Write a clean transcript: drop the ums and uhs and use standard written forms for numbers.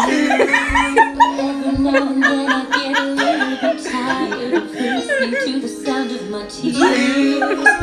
Every now and then I get a little bit tired of listening to the sound of my tears.